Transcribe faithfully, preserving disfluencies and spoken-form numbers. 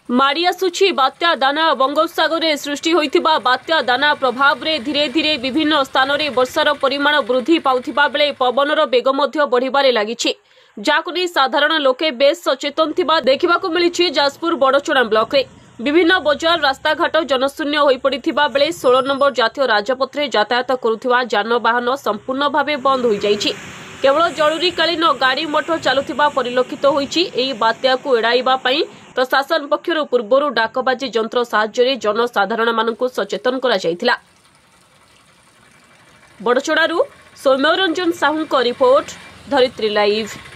माड़ी आसुछि बात्या दाना। बंगोपसागर सृष्टि होइथिबा बात्या दाना प्रभाव रे धीरे धीरे विभिन्न स्थान रे वर्षार परिमाण वृद्धि पाउथिबा बेले पवनर बेग मध्य बढ़िबारे लागिछि, जाको नै साधारण लोके बेस सचेतन थिबा देखिबाकू मिलिछि। जाजपुर बड़चଣା ब्लॉक रे विभिन्न बजार रास्ताघाट जनशून्य होई पड़िथिबा बेले सोलह नंबर जातीय राजपथ रे यातायात करुथिबा जानवाहन संपूर्ण भावे बंद होई जाइछि। केवल जरूरीकालीन गाड़ी मोटर चलुथिबा परिलक्षित होइछि। एही बात्या को एड़ाइबा पई प्रशासन पक्षरु पूर्वरु डाकबाजी यंत्र साहाय्य जनसाधारण मानकु सचेतन करा जायथिला। बड़चଣାରୁ सौम्यरंजन साहू रिपोर्ट, धरित्री लाइव।